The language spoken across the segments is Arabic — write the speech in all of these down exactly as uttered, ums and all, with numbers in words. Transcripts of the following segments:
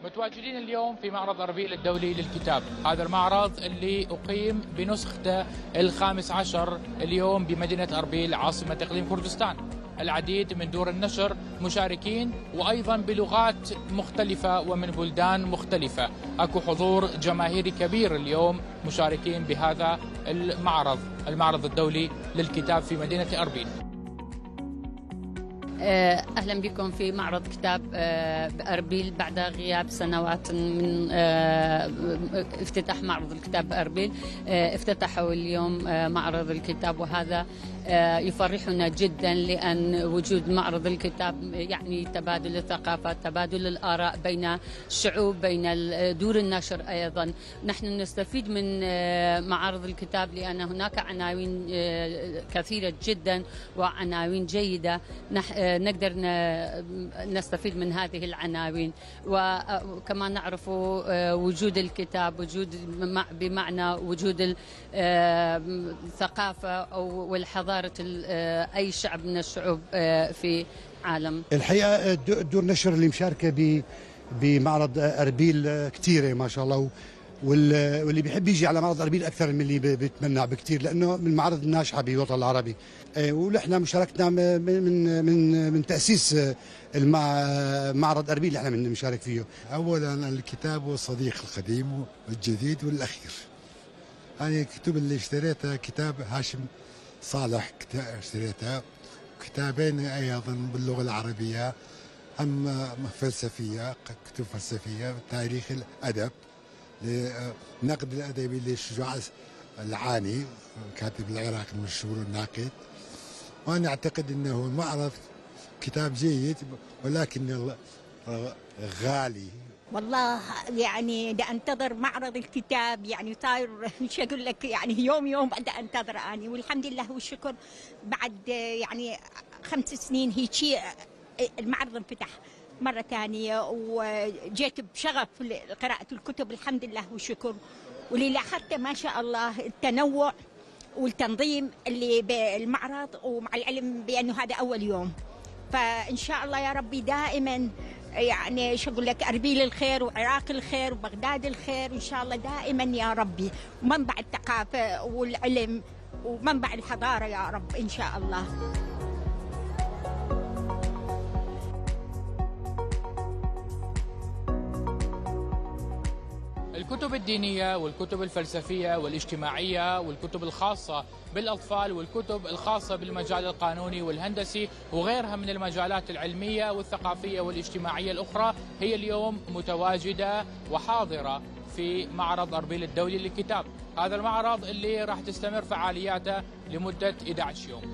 متواجدين اليوم في معرض أربيل الدولي للكتاب. هذا المعرض اللي أقيم بنسخته الخامس عشر اليوم بمدينة أربيل عاصمة إقليم كردستان. العديد من دور النشر مشاركين وأيضا بلغات مختلفة ومن بلدان مختلفة. أكو حضور جماهيري كبير اليوم مشاركين بهذا المعرض المعرض الدولي للكتاب في مدينة أربيل. أهلا بكم في معرض كتاب بأربيل بعد غياب سنوات من افتتاح معرض الكتاب بأربيل. افتتحوا اليوم معرض الكتاب، وهذا يفرحنا جدا لأن وجود معرض الكتاب يعني تبادل الثقافات، تبادل الآراء بين الشعوب، بين دور النشر. أيضا نحن نستفيد من معارض الكتاب لأن هناك عناوين كثيرة جدا وعناوين جيدة نقدر نستفيد من هذه العناوين. وكما نعرف وجود الكتاب وجود بمعنى وجود الثقافة والحضارة أي شعب من الشعوب في عالم. الحقيقة دور نشر اللي مشاركة بمعرض أربيل كثيرة ما شاء الله، واللي بيحب يجي على معرض أربيل أكثر من اللي بيتمنع بكثير، لأنه من المعارض الناجحة بالوطن العربي. ونحن مشاركتنا من من من من تأسيس معرض أربيل اللي احنا بنشارك فيه. أولا الكتاب هو الصديق القديم والجديد والأخير. أنا الكتب اللي اشتريتها كتاب هاشم صالح اشتريتها، كتابين أيضا باللغة العربية، هم فلسفية، كتب فلسفية، تاريخ الأدب، نقد الأدبي للشجاع العاني كاتب العراق المشهور الناقد. وأنا أعتقد أنه المعرض كتاب جيد ولكن غالي. والله يعني دا انتظر معرض الكتاب، يعني صاير مش اقول لك يعني يوم يوم بدي انتظر اني، والحمد لله والشكر بعد يعني خمس سنين هيك المعرض انفتح مرة ثانية، وجيت بشغف لقراءة الكتب الحمد لله والشكر. واللي لاحظته ما شاء الله التنوع والتنظيم اللي بالمعرض، ومع العلم بأنه هذا أول يوم، فإن شاء الله يا ربي دائما يعني شو أقول لك أربيل الخير وعراق الخير وبغداد الخير إن شاء الله دائما يا ربي، ومنبع الثقافة والعلم ومنبع الحضارة يا رب إن شاء الله. الكتب الدينية والكتب الفلسفية والاجتماعية والكتب الخاصة بالأطفال والكتب الخاصة بالمجال القانوني والهندسي وغيرها من المجالات العلمية والثقافية والاجتماعية الأخرى هي اليوم متواجدة وحاضرة في معرض أربيل الدولي للكتاب. هذا المعرض اللي راح تستمر فعالياته لمدة أحد عشر يوم.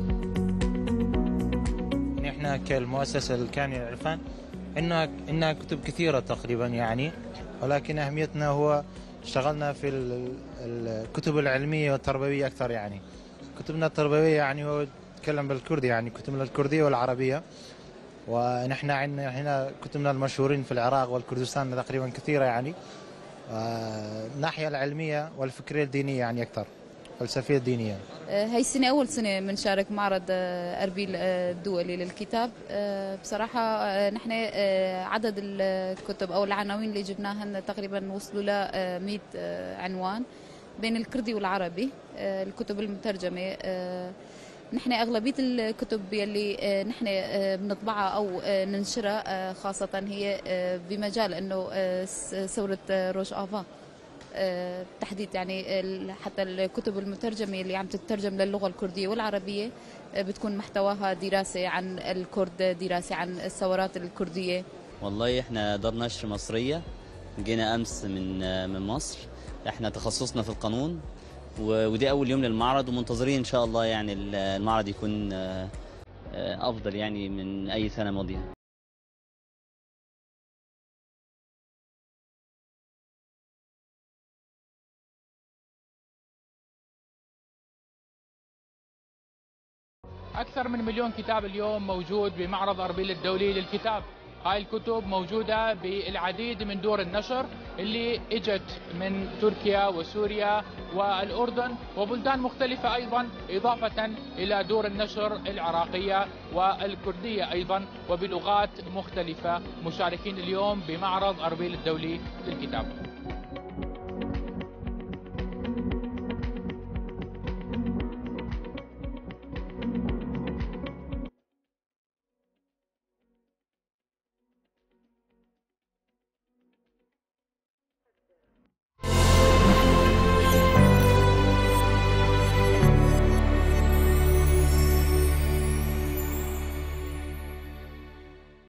احنا كالمؤسسة الكامنة للعرفان عندنا عندنا كتب كثيرة تقريبا يعني، ولكن أهميتنا هو اشتغلنا في الكتب العلمية والتربوية أكثر. يعني كتبنا التربوية يعني هو نتكلم بالكردي، يعني كتبنا الكردية والعربية، ونحن عندنا هنا كتبنا المشهورين في العراق والكردستان تقريبا كثيرة يعني. الناحية العلمية والفكرية الدينية يعني أكثر، الفلسفية الدينية. هاي السنة أول سنة بنشارك معرض أربيل الدولي للكتاب. بصراحة نحن عدد الكتب أو العناوين اللي جبناها تقريبا وصلوا ل مئة عنوان بين الكردي والعربي. الكتب المترجمة نحن أغلبية الكتب يلي نحن بنطبعها أو ننشرها خاصة هي بمجال أنه ثورة روج آفا تحديد، يعني حتى الكتب المترجمة اللي عم تترجم للغة الكردية والعربية بتكون محتواها دراسة عن الكرد، دراسة عن الثورات الكردية. والله احنا دار نشر مصرية، جينا أمس من من مصر. احنا تخصصنا في القانون، ودي أول يوم للمعرض، ومنتظرين إن شاء الله يعني المعرض يكون أفضل يعني من أي سنة ماضية. أكثر من مليون كتاب اليوم موجود بمعرض أربيل الدولي للكتاب. هاي الكتب موجودة بالعديد من دور النشر اللي اجت من تركيا وسوريا والأردن وبلدان مختلفة أيضا، إضافة إلى دور النشر العراقية والكردية أيضا وبلغات مختلفة، مشاركين اليوم بمعرض أربيل الدولي للكتاب.